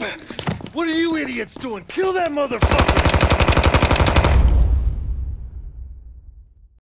What are you idiots doing? Kill that motherfucker!